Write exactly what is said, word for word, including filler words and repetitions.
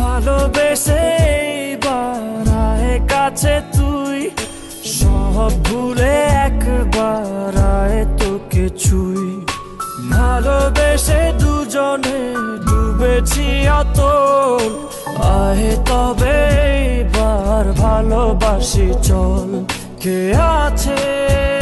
ভালোবেসে এইবার আয় কাছে তুই, সব ভুলে একবার আয় তোকে ছুই। ভালোবেসে দুজনে ডুবেছি অতল, আয় তবে এইবার ভালোবাসি চল। কে আছে